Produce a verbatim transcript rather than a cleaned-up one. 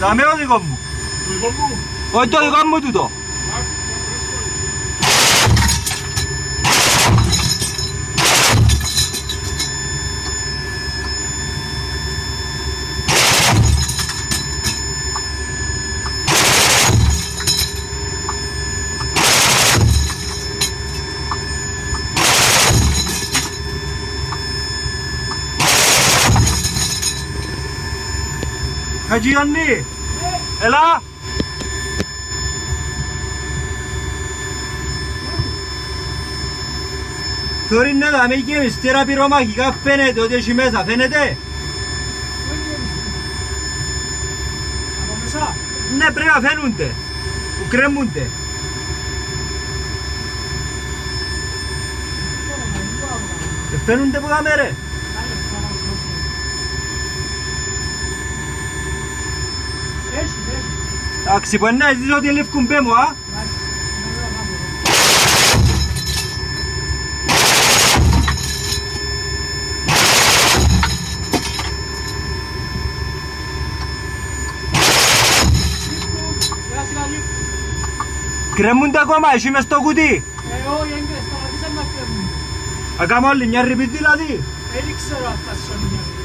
Δαμε ο δικό μου. Το δικό μου. Όχι το δικό μου τούτο. Χατζη Γιάννη, έλα! Τώρα είναι να με και μυστήρα πυρομαχικά φαίνεται ότι έχει μέσα, φαίνεται? Από μέσα. Ναι, πρέπει να φαίνονται, που κρέμονται. Φαίνονται που δάμε ρε. Εντάξει, μπορεί να ζήσω ότι ελεύκουν πέ μου, α. Κρέμονται ακόμα, εσύ μες στο κουτί. Ε, όχι, έγκρες, σταματήσαν να κρέμουν. Ακάμε όλοι μια ρηπή δηλαδή. Δεν ξέρω αν θα σώνει μια ρηπή.